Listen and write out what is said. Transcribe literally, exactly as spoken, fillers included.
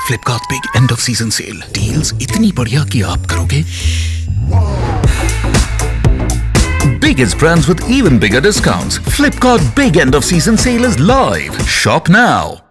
Flipkart big end of season sale. Deals इतनी बढ़िया कि आप करोगे. Biggest brands with even bigger discounts. Flipkart big end of season sale is live. Shop now.